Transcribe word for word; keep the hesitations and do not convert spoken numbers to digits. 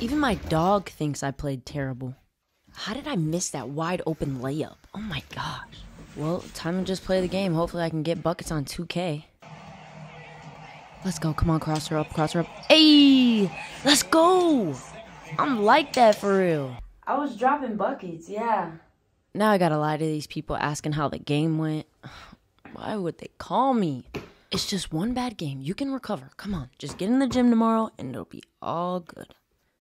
Even my dog thinks I played terrible. How did I miss that wide open layup? Oh my gosh. Well, time to just play the game. Hopefully I can get buckets on two K. Let's go. Come on, cross her up, cross her up. Hey! Let's go! I'm like that for real. I was dropping buckets, yeah. Now I gotta lie to these people asking how the game went. Why would they call me? It's just one bad game. You can recover. Come on, just get in the gym tomorrow and it'll be all good.